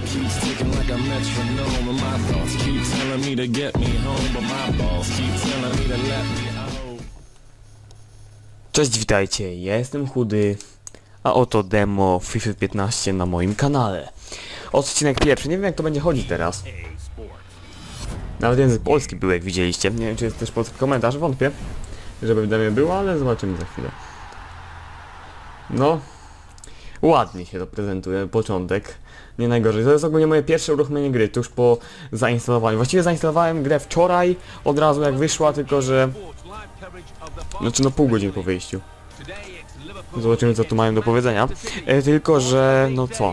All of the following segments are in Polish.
keeps ticking like a metronome, and my thoughts keep telling me to get me home, but my boss keep telling me to let me out. Cześć, witajcie, ja jestem Chudy, a oto demo FIFA 15 na moim kanale. Odcinek pierwszy, nie wiem jak to będzie chodzić teraz. Nawet język polski był, jak widzieliście. Nie wiem, czy jest też polski komentarz, wątpię, żeby w demie było, ale zobaczymy za chwilę. No, ładnie się to prezentuje, początek. Nie najgorzej. To jest ogólnie moje pierwsze uruchomienie gry, tuż po zainstalowaniu. Właściwie zainstalowałem grę wczoraj, od razu jak wyszła, tylko że... Znaczy no pół godziny po wyjściu. Zobaczymy co tu mają do powiedzenia. Tylko że... no co?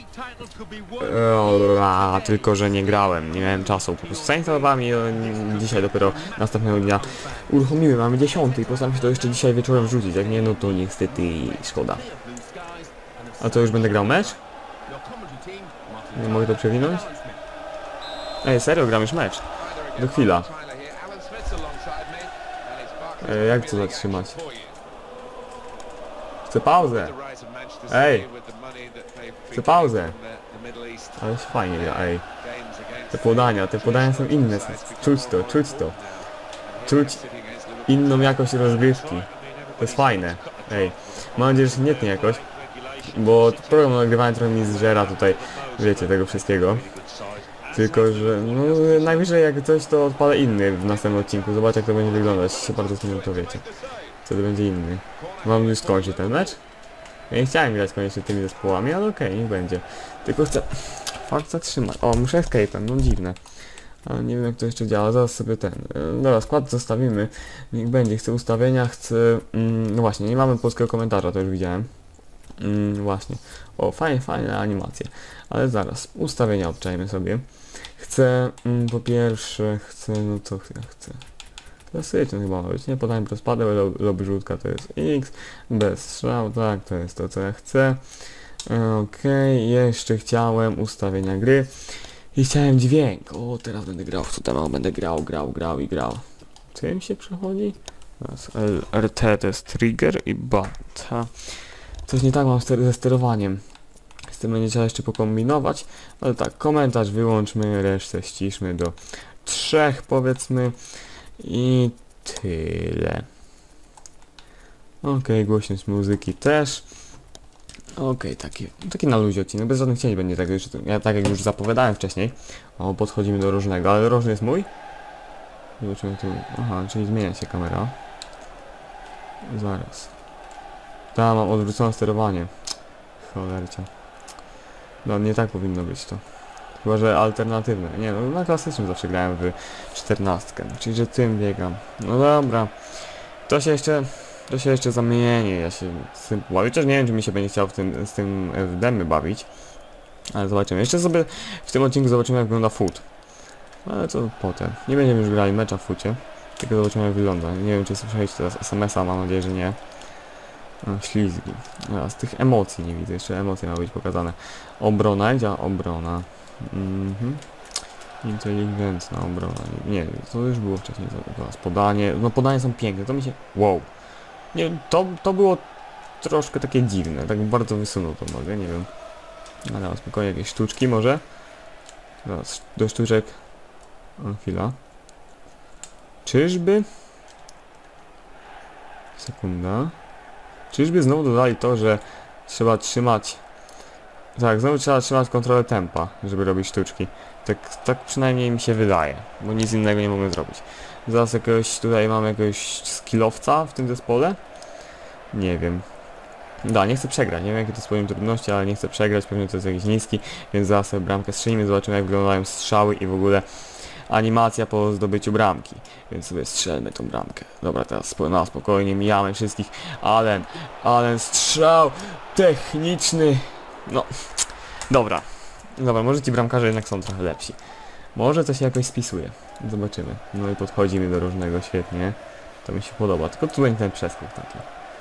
Tylko że nie grałem, nie miałem czasu. Po prostu zainstalowałem i dzisiaj dopiero następnego dnia uruchomiłem. Mamy 10 i postaram się to jeszcze dzisiaj wieczorem wrzucić. Jak nie, no to niestety szkoda. A to już będę grał mecz? Nie mogę to przewinąć? Ej, serio, gram już mecz. Do chwila. Jak to zatrzymać? Chcę pauzę. Ej! Chcę pauzę. Ale się fajnie gra, ej. Te podania są inne. Czuć to, czuć to. Czuć inną jakość rozgrywki. To jest fajne. Ej. Mam nadzieję, że się nie tnie jakoś. Bo program nagrywania trochę mi zżera tutaj, wiecie, tego wszystkiego. Tylko, że no, najwyżej jak coś to odpalę inny w następnym odcinku. Zobaczcie jak to będzie wyglądać, się bardzo zmienią, to wiecie. Wtedy będzie inny. Mam już skończyć ten mecz? Ja nie chciałem grać koniecznie tymi zespołami, ale okej, niech będzie. Tylko chcę... Fakt zatrzymać. O, muszę escape'em, no dziwne. Ale nie wiem jak to jeszcze działa, zaraz sobie ten... Dobra, skład zostawimy. Niech będzie, chcę ustawienia, chcę... no właśnie, nie mamy polskiego komentarza, to już widziałem. Właśnie. O, fajne animacje. Ale zaraz, ustawienia obczajmy sobie. Chcę, po pierwsze, no co chcę? Klasyczny chyba ma być, nie? Podałem rozpadę, lobby żółtka to jest X, bez strzał, tak, to jest to co ja chcę. Okej, jeszcze chciałem ustawienia gry i chciałem dźwięk. O, teraz będę grał w to będę grał. Czym się przechodzi? RT to jest trigger i bata. Coś nie tak mam ze sterowaniem. Z tym będzie trzeba jeszcze pokombinować. Ale tak, komentarz wyłączmy, resztę ściszmy do 3 powiedzmy. I tyle. Okej, głośność muzyki też. Okej, taki na luzie odcinek, bez żadnych cięć będzie tak, ja tak jak już zapowiadałem wcześniej. O, podchodzimy do różnego, ale różny jest mój. Zobaczymy tu. Aha, czyli zmienia się kamera. Zaraz. Tam mam odwrócone sterowanie. Cholercia. No nie tak powinno być to. Chyba, że alternatywne. Nie no, na klasycznym zawsze grałem w 14. Czyli, że tym biegam. No dobra. To się jeszcze zamieni. Ja się z tym bawię. Chociaż nie wiem, czy mi się będzie chciał z tym w demy bawić. Ale zobaczymy. Jeszcze sobie w tym odcinku zobaczymy, jak wygląda foot. Ale to potem. Nie będziemy już grali mecza w foocie. Tylko zobaczymy, jak wygląda. Nie wiem, czy słyszeliście teraz SMS-a. Mam nadzieję, że nie. Ślizgi. A z tych emocji nie widzę. Jeszcze emocje mają być pokazane. Obrona. Gdzie obrona? Inteligentna obrona. Nie, to już było wcześniej. Teraz podanie. No podanie są piękne. To mi się... Wow. Nie, to było troszkę takie dziwne. Tak bardzo wysunął to nogę. Nie wiem. Ale spokojnie jakieś sztuczki może. Teraz do sztuczek. Chwila. Czyżby? Sekunda. Czyżby znowu dodali to, że trzeba trzymać... Tak, znowu trzeba trzymać kontrolę tempa, żeby robić sztuczki. Tak przynajmniej mi się wydaje, bo nic innego nie mogę zrobić. Zaraz tutaj mam jakiegoś skillowca w tym zespole? Nie wiem. Da, nie chcę przegrać, nie wiem jakie to jest poziom trudności, ale nie chcę przegrać, pewnie to jest jakiś niski, więc zaraz sobie bramkę strzelimy, zobaczymy jak wyglądają strzały i w ogóle animacja po zdobyciu bramki. Więc sobie strzelmy tą bramkę. Dobra, teraz na spokojnie mijamy wszystkich. Allen strzał techniczny. No, dobra, może ci bramkarze jednak są trochę lepsi. Może to się jakoś spisuje. Zobaczymy. No i podchodzimy do różnego, świetnie. To mi się podoba, tylko tu będzie ten przeskok taki.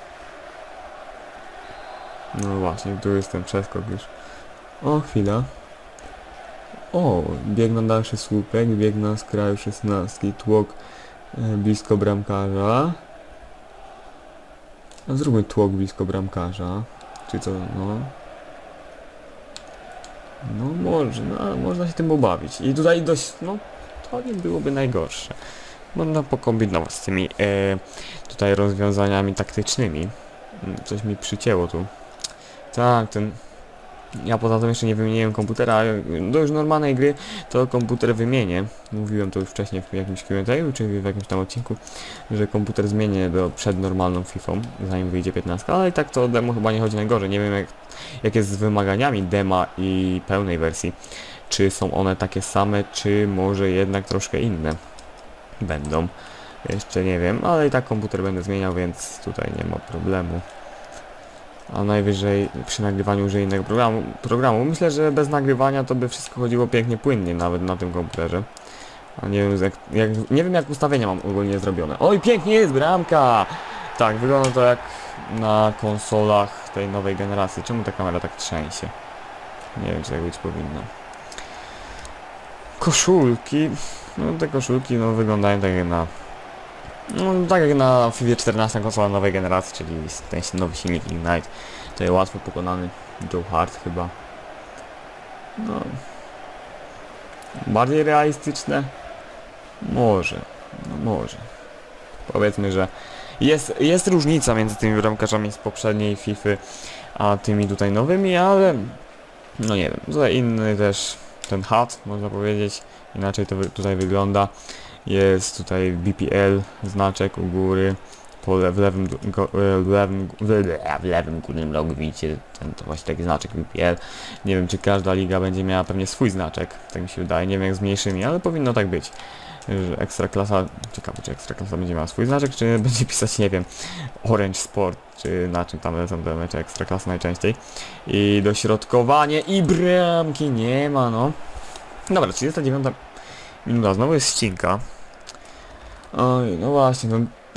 No właśnie, tu jest ten przeskok już. O, chwila. O, bieg na dalszy słupek, bieg na skraju 16, tłok blisko bramkarza. A zróbmy tłok blisko bramkarza. Czy to, no... No może, no, można się tym pobawić. I tutaj dość, no to nie byłoby najgorsze. Można pokombinować z tymi tutaj rozwiązaniami taktycznymi. Coś mi przycięło tu. Tak, ja poza tym jeszcze nie wymieniłem komputera, do już normalnej gry to komputer wymienię. Mówiłem to już wcześniej w jakimś Q&A, czy w jakimś tam odcinku, że komputer zmienię przed normalną FIFA, zanim wyjdzie 15, ale i tak to demo chyba nie chodzi najgorzej. Nie wiem jak jest z wymaganiami dema i pełnej wersji. Czy są one takie same, czy może jednak troszkę inne będą. Jeszcze nie wiem, ale i tak komputer będę zmieniał, więc tutaj nie ma problemu. A najwyżej przy nagrywaniu użyję innego programu. Myślę, że bez nagrywania to by wszystko chodziło pięknie, płynnie nawet na tym komputerze. A nie wiem nie wiem jak ustawienia mam ogólnie zrobione. Oj, pięknie jest bramka! Tak, wygląda to jak na konsolach tej nowej generacji. Czemu ta kamera tak trzęsie? Nie wiem, czy tak być powinno. Koszulki. No te koszulki no wyglądają tak jak na... No tak jak na FIFA 14 konsola nowej generacji, czyli ten nowy silnik Ignite. To jest łatwo pokonany Joe Hart chyba. No. Bardziej realistyczne? Może. No może. Powiedzmy, że jest różnica między tymi bramkarzami z poprzedniej FIFA a tymi tutaj nowymi, ale no nie wiem. Tutaj inny też ten hat, można powiedzieć. Inaczej to tutaj wygląda. Jest tutaj BPL, znaczek u góry, w lewym górnym rogu widzicie to właśnie taki znaczek BPL. Nie wiem, czy każda liga będzie miała pewnie swój znaczek, tak mi się wydaje, nie wiem jak z mniejszymi, ale powinno tak być. Że Ekstraklasa, ciekawe czy Ekstraklasa będzie miała swój znaczek, czy będzie pisać, nie wiem, Orange Sport, czy na czym tam lecą te mecze Ekstraklasy najczęściej. I dośrodkowanie i bramki nie ma, no. Dobra, 39 minuta, znowu jest ścinka. Oj, no właśnie,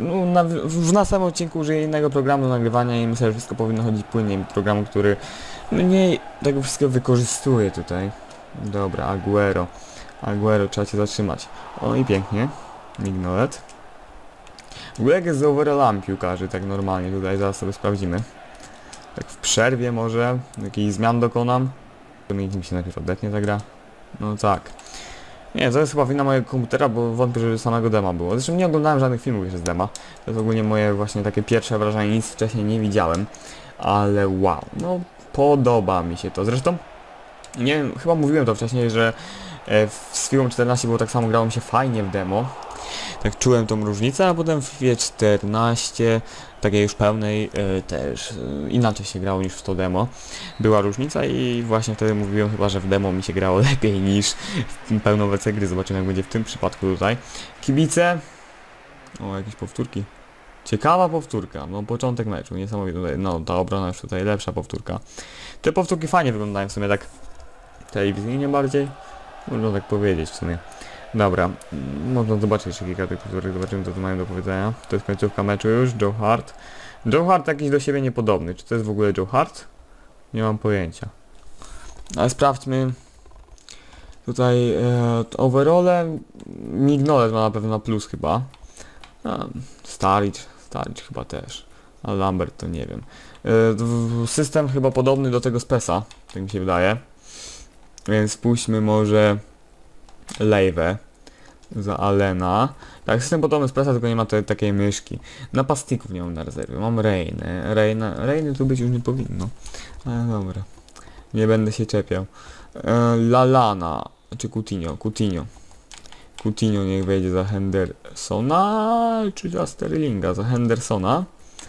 w następnym odcinku użyję innego programu do nagrywania i myślę, że wszystko powinno chodzić płynnie. Programu, który mniej tego wszystkiego wykorzystuje tutaj. Dobra, Aguero, trzeba cię zatrzymać. O i pięknie. Mignolet. W ogóle jak jest z overallami piłkarzy, tak normalnie tutaj, zaraz sobie sprawdzimy. Tak w przerwie może, jakichś zmian dokonam. To mi się najpierw odetnie ta gra. No tak. Nie, to jest chyba wina mojego komputera, bo wątpię, że samego dema było. Zresztą nie oglądałem żadnych filmów jeszcze z dema. To jest ogólnie moje właśnie takie pierwsze wrażenie, nic wcześniej nie widziałem. Ale wow, no podoba mi się to. Zresztą, nie wiem, chyba mówiłem to wcześniej, że z FIFA 14 było tak samo, grało mi się fajnie w demo. Tak czułem tą różnicę, a potem w FIFA 14, takiej już pełnej, też inaczej się grało niż w to demo. Była różnica i właśnie wtedy mówiłem chyba, że w demo mi się grało lepiej niż w pełną wersję gry. Zobaczymy jak będzie w tym przypadku tutaj. Kibice. O, jakieś powtórki. Ciekawa powtórka, no początek meczu, niesamowite tutaj, no ta obrona już tutaj lepsza powtórka. Te powtórki fajnie wyglądają w sumie tak telewizyjnie bardziej, można tak powiedzieć w sumie. Dobra, można zobaczyć jeszcze kilka tych powtórek, zobaczymy co tu mają do powiedzenia. To jest końcówka meczu już, Joe Hart. Joe Hart jakiś do siebie niepodobny, czy to jest w ogóle Joe Hart? Nie mam pojęcia. Ale sprawdźmy. Tutaj overole, Mignolet ma na pewno na plus chyba. Staricz chyba też. A Lambert to nie wiem. System chyba podobny do tego z PESa, tak mi się wydaje. Więc spójrzmy może Lejwę za Allena. Tak, system podobny z PESa, tylko nie ma takiej myszki. Napastników nie mam na rezerwie. Mam Reiny tu być już nie powinno. Ale dobra. Nie będę się czepiał. Lallana, czy Coutinho niech wejdzie za Hendersona, czy za Sterlinga, za Hendersona.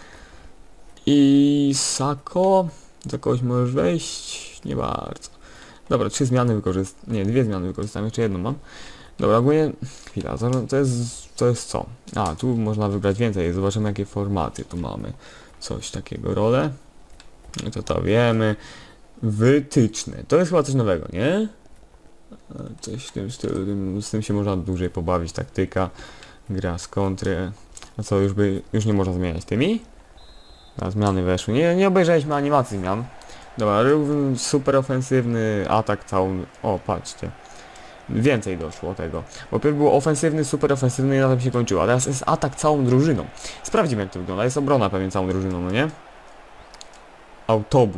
I Sako, za kogoś możesz wejść? Nie bardzo. Dobra, 2 zmiany wykorzystam, jeszcze jedną mam. Dobra, ogólnie, chwila, to jest co? A, tu można wybrać więcej, zobaczymy jakie formaty tu mamy. Coś takiego, role. No to wiemy. Wytyczne, to jest chyba coś nowego, nie? Coś w tym stylu, z tym się można dłużej pobawić, taktyka, gra z kontry. A co, już nie można zmieniać tymi? A zmiany weszły, nie obejrzeliśmy animacji zmian. Dobra, super ofensywny atak całą... O, patrzcie. Więcej doszło tego. Bo pierw było ofensywny, super ofensywny i na tym się kończyło. A teraz jest atak całą drużyną. Sprawdzimy jak to wygląda. Jest obrona pewnie całą drużyną, no nie? Autobus.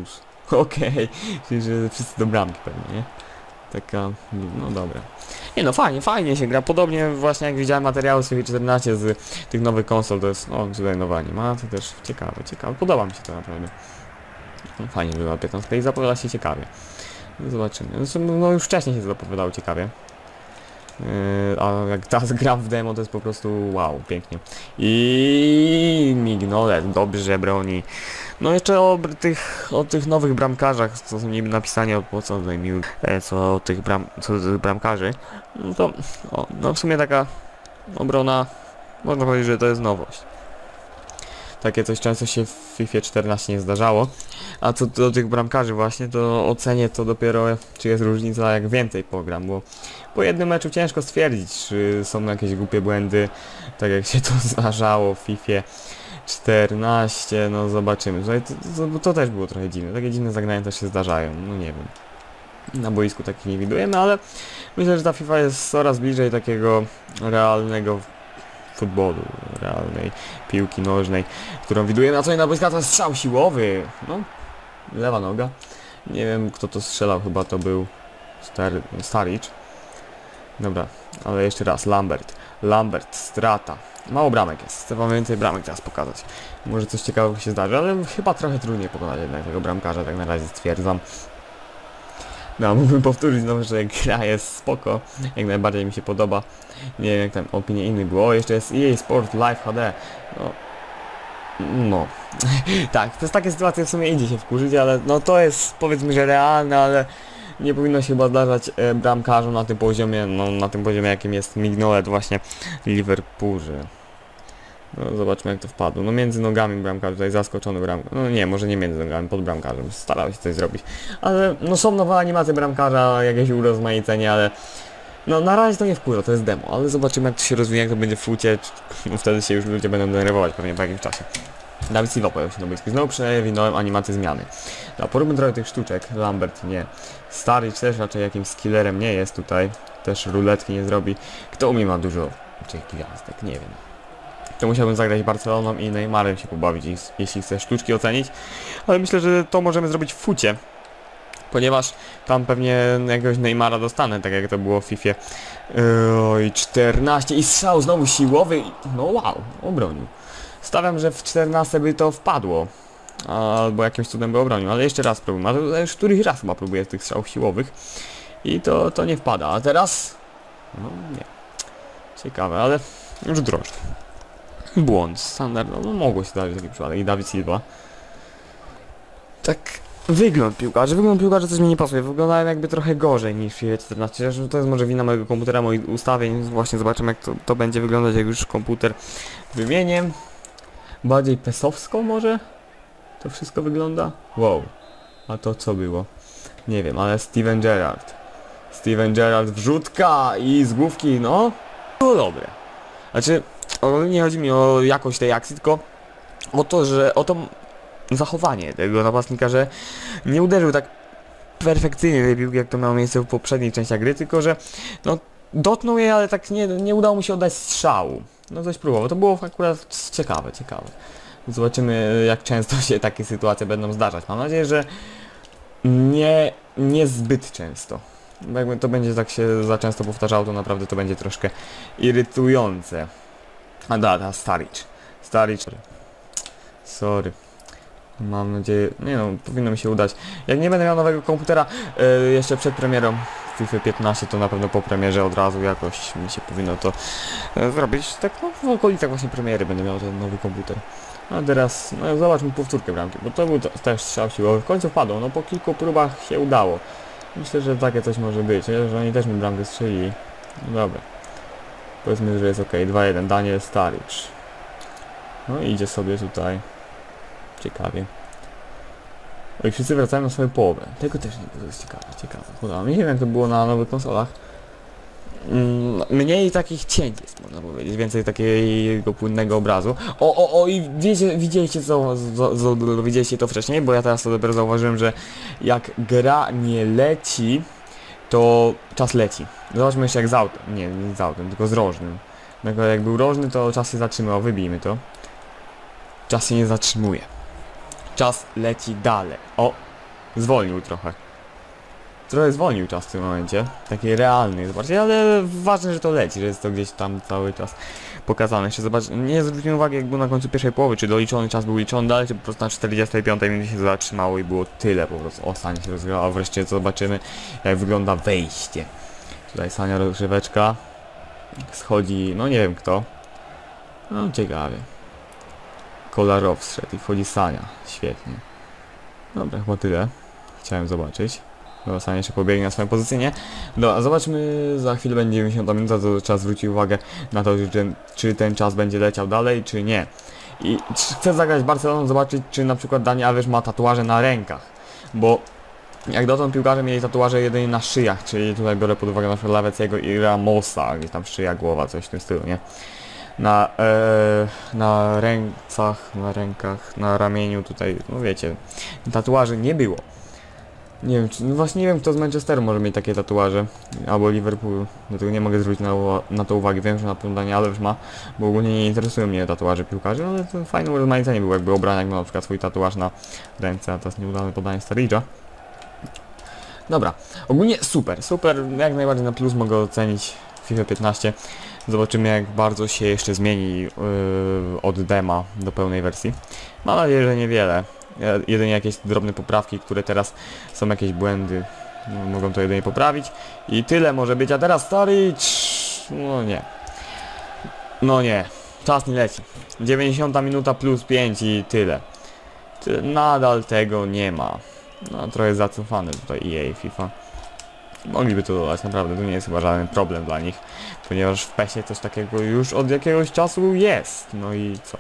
Okej, czyli że wszyscy do bramki pewnie, nie? Taka, no dobra. Nie no, fajnie się gra, podobnie właśnie jak widziałem materiały z FIFA 14 z tych nowych konsol, to jest, no tutaj nowa animacja też, ciekawe, podoba mi się to naprawdę. No, fajnie wygląda 15 i zapowiada się ciekawie. Zobaczymy, no już wcześniej się zapowiadało ciekawie. A jak teraz gram w demo, to jest po prostu wow, pięknie. I Mignolet dobrze broni. No jeszcze o tych nowych bramkarzach, co są niby napisanie co tutaj co o tych bramkarzy. No to no w sumie taka obrona, można powiedzieć, że to jest nowość. Takie coś często się w FIFA 14 nie zdarzało. A co do tych bramkarzy właśnie, to ocenię to dopiero, czy jest różnica, jak więcej pogram, bo po jednym meczu ciężko stwierdzić, czy są jakieś głupie błędy, tak jak się to zdarzało w FIFA 14, no zobaczymy. To też było trochę dziwne, takie dziwne zagrania też się zdarzają, no nie wiem. Na boisku takich nie widujemy, ale myślę, że ta FIFA jest coraz bliżej takiego realnego futbolu, realnej piłki nożnej, którą widujemy na co na boisku. To jest strzał siłowy, no, lewa noga. Nie wiem, kto to strzelał, chyba to był Staric. Dobra, ale jeszcze raz, Lambert, strata. Mało bramek jest, chcę wam więcej bramek teraz pokazać. Może coś ciekawego się zdarzy, ale chyba trochę trudniej pokonać jednak tego bramkarza, tak na razie stwierdzam. No, mógłbym powtórzyć znowu, że gra jest spoko, jak najbardziej mi się podoba. Nie wiem jak tam opinie innych było. O, jeszcze jest EA Sport Live HD. No. Tak, to jest takie sytuacje, w sumie idzie się wkurzyć, ale no to jest powiedzmy, że realne, ale nie powinno się chyba zdarzać bramkarzom na tym poziomie, no na tym poziomie jakim jest Mignolet właśnie w Liverpoolze. No zobaczmy jak to wpadło. No między nogami bramkarz, tutaj zaskoczony bramkarz. No nie, może nie między nogami, pod bramkarzem. Starał się coś zrobić. Ale no są nowe animacje bramkarza, jakieś urozmaicenie, ale no na razie to nie wpływa, to jest demo. Ale zobaczymy jak to się rozwinie, jak to będzie w fucie. No, wtedy się już ludzie będą denerwować pewnie po jakimś czasie. David Silva pojawił się na boisku. Znowu przewinąłem animację zmiany. No, poróbmy trochę tych sztuczek. Lambert nie. Staric też raczej jakimś skillerem nie jest tutaj. Też ruletki nie zrobi. Kto umie ma dużo gwiazdek, nie wiem. To musiałbym zagrać Barceloną i Neymarem się pobawić, jeśli chcę sztuczki ocenić. Ale myślę, że to możemy zrobić w fucie. Ponieważ tam pewnie jakiegoś Neymara dostanę, tak jak to było w FIFA 14 i strzał znowu siłowy. No wow, obronił. Stawiam, że w 14 by to wpadło. Albo jakimś cudem by obronił, ale jeszcze raz próbuję. Ale już któryś raz chyba próbuję tych strzałów siłowych. I to nie wpada. A teraz? No nie. Ciekawe, ale już drożdż. Błąd, standard, no mogło się zdarzyć taki przypadek. I David Silva. Tak, wygląd piłkarzy coś mi nie pasuje. Wyglądają jakby trochę gorzej niż w FIFA 14. Zresztą to jest może wina mojego komputera, moich ustawień. Właśnie zobaczymy jak to będzie wyglądać, jak już komputer wymienię. Bardziej pesowsko może? To wszystko wygląda? Wow. A to co było? Nie wiem, ale Steven Gerrard wrzutka i z główki, no. Było dobre. Znaczy, nie chodzi mi o jakość tej akcji, tylko o to, że o to zachowanie tego napastnika, że nie uderzył tak perfekcyjnie tej piłki, jak to miało miejsce w poprzedniej części gry, tylko że no dotknął jej, ale tak nie udało mu się oddać strzału. No coś próbował, to było akurat ciekawe. Zobaczymy jak często się takie sytuacje będą zdarzać. Mam nadzieję, że nie zbyt często. Bo jakby to będzie tak się za często powtarzało, to naprawdę to będzie troszkę irytujące. A da, Staric. Sorry. Mam nadzieję, nie no, powinno mi się udać. Jak nie będę miał nowego komputera jeszcze przed premierą FIFA 15, to na pewno po premierze od razu jakoś mi się powinno to zrobić. Tak no, w okolicach właśnie premiery będę miał ten nowy komputer. A teraz, no zobaczmy powtórkę bramki, bo to był też strzał siłowy. W końcu padło, no po kilku próbach się udało. Myślę, że takie coś może być, że oni też mi bramkę strzelili. No dobra. Powiedzmy, że jest ok. 2-1, Daniel Staric. No i idzie sobie tutaj. Ciekawie. Oj, wszyscy wracają na swoją połowę. Tego też nie było, to jest ciekawe. Podoba. Nie wiem jak to było na nowych konsolach. Mniej takich cięć jest, można powiedzieć. Więcej takiego płynnego obrazu. I widzieliście to wcześniej, bo ja teraz to dopiero zauważyłem, że jak gra nie leci, to czas leci. Zobaczmy jeszcze jak z autem. Nie z autem, tylko z rożnym. Jak był rożny, to czas się zatrzymał. Wybijmy to. Czas się nie zatrzymuje. Czas leci dalej. zwolnił trochę. Trochę zwolnił czas w tym momencie, taki realny, zobaczcie, ale ważne, że to leci, że jest to gdzieś tam cały czas pokazane. Jeszcze zobacz, nie zwróciłem uwagi, jak był na końcu pierwszej połowy, czy doliczony czas był liczony dalej, czy po prostu na 45 minucie się zatrzymało i było tyle po prostu. O, Sania się rozgrała, wreszcie zobaczymy, jak wygląda wejście. Tutaj Sania rozgrzeweczka, schodzi, no nie wiem kto, no ciekawie. Kolarow wszedł i wchodzi Sania, świetnie. Dobra, chyba tyle, chciałem zobaczyć. Dobra, Sania jeszcze pobiegnie na swoją pozycję, nie? Dobra, zobaczmy, za chwilę będzie 90 minuta, to trzeba zwrócić uwagę na to, czy ten czas będzie leciał dalej, czy nie. I chcę zagrać Barceloną, zobaczyć, czy na przykład Dani Alves ma tatuaże na rękach, bo jak dotąd piłkarze mieli tatuaże jedynie na szyjach, czyli tutaj biorę pod uwagę na przykład Laweciego i Ramosa, gdzieś tam szyja, głowa, coś w tym stylu, nie? Na rękach, na ramieniu tutaj, no wiecie, tatuaży nie było. Nie wiem, no właśnie nie wiem, kto z Manchesteru może mieć takie tatuaże, albo Liverpool, dlatego nie mogę zwrócić na to uwagi. Wiem, że na pewno Dani Alves ma, bo ogólnie nie interesują mnie tatuaże piłkarzy, ale to fajne urozmaicenie było, jakby Obraniak miał na przykład swój tatuaż na ręce, a to jest nieudane podanie Sturridge'a. Dobra, ogólnie super, jak najbardziej na plus mogę ocenić FIFA 15. Zobaczymy, jak bardzo się jeszcze zmieni od dema do pełnej wersji. Mam nadzieję, że niewiele. Jedynie jakieś drobne poprawki, które teraz są jakieś błędy, no, mogą to jedynie poprawić. I tyle może być, a teraz Sturridge... No nie, czas nie leci. 90 minuta plus 5 i tyle. Nadal tego nie ma. No trochę zacofany tutaj EA, FIFA. Mogliby to dodać, naprawdę, to nie jest chyba żaden problem dla nich, ponieważ w PESie coś takiego już od jakiegoś czasu jest. No i co?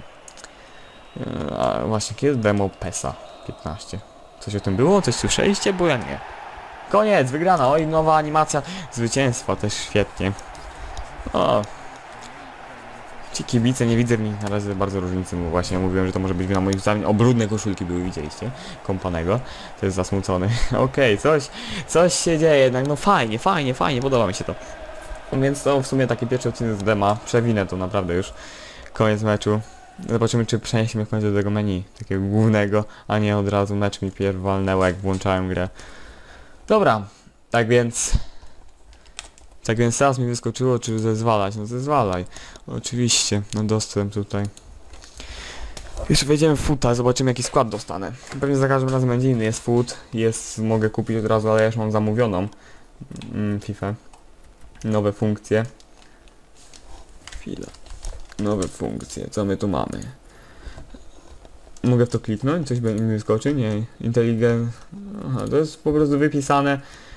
A właśnie, kiedy jest demo PESa 15? Coś o tym było? Coś słyszeliście? Bo ja nie. Koniec, wygrana, oj, nowa animacja zwycięstwa, też świetnie. O. Ci kibice, nie widzę w nich na razie bardzo różnicy, bo właśnie mówiłem, że to może być wina moich ustawień. O, brudne koszulki były, widzieliście? Kompanego. To jest zasmucony. Okej, coś się dzieje jednak, no fajnie, podoba mi się to. Więc to w sumie taki pierwszy odcinek z dema. Przewinę to naprawdę już. Koniec meczu. Zobaczymy, czy przeniesiemy w końcu do tego menu, takiego głównego, a nie od razu mecz mi pierw walnęło, jak włączałem grę. Dobra, tak więc teraz mi wyskoczyło, czy zezwalać. No zezwalaj. Oczywiście, no dostęp tutaj. Jeszcze wejdziemy w foota, zobaczymy jaki skład dostanę. Pewnie za każdym razem będzie inny. Jest foot, mogę kupić od razu, ale ja już mam zamówioną FIFA. Nowe funkcje. Chwila. Nowe funkcje, co my tu mamy? Mogę w to kliknąć? Coś mi wyskoczy? Nie. Intelligence. Aha, to jest po prostu wypisane,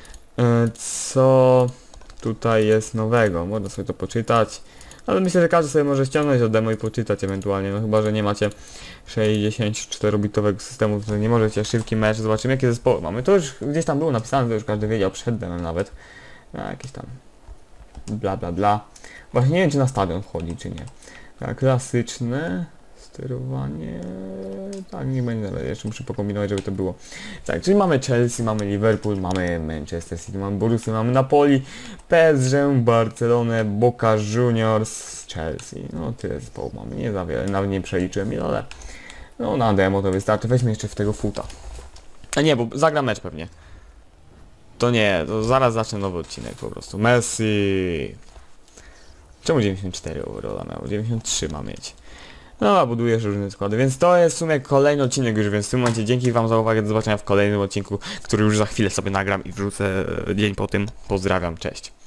co tutaj jest nowego. Można sobie to poczytać. Ale myślę, że każdy sobie może ściągnąć od demo i poczytać ewentualnie. No chyba, że nie macie 64-bitowego systemu, to nie możecie. Szybki mecz. Zobaczymy, jakie zespoły mamy. To już gdzieś tam było napisane, to już każdy wiedział przed demem nawet. Jakieś tam bla bla bla. Właśnie nie wiem, czy na stadion wchodzi, czy nie. Tak, klasyczne sterowanie. Tak, nie będzie nawet. Jeszcze muszę pokombinować, żeby to było. Tak, czyli mamy Chelsea, mamy Liverpool, mamy Manchester City, mamy Borussię, mamy Napoli, PSG, Barcelonę, Boca Juniors, Chelsea. No tyle zespołów mamy, nie za wiele, nawet nie przeliczyłem ile, ale no na demo to wystarczy. Weźmy jeszcze w tego foota. A nie, bo zagra mecz pewnie. To nie, to zaraz zacznę nowy odcinek po prostu. Messi. Czemu 94 overalla miał? 93 ma mieć. No, a budujesz różne składy, więc to jest w sumie kolejny odcinek już, więc w tym momencie dzięki wam za uwagę, do zobaczenia w kolejnym odcinku, który już za chwilę sobie nagram i wrzucę dzień po tym. Pozdrawiam, cześć.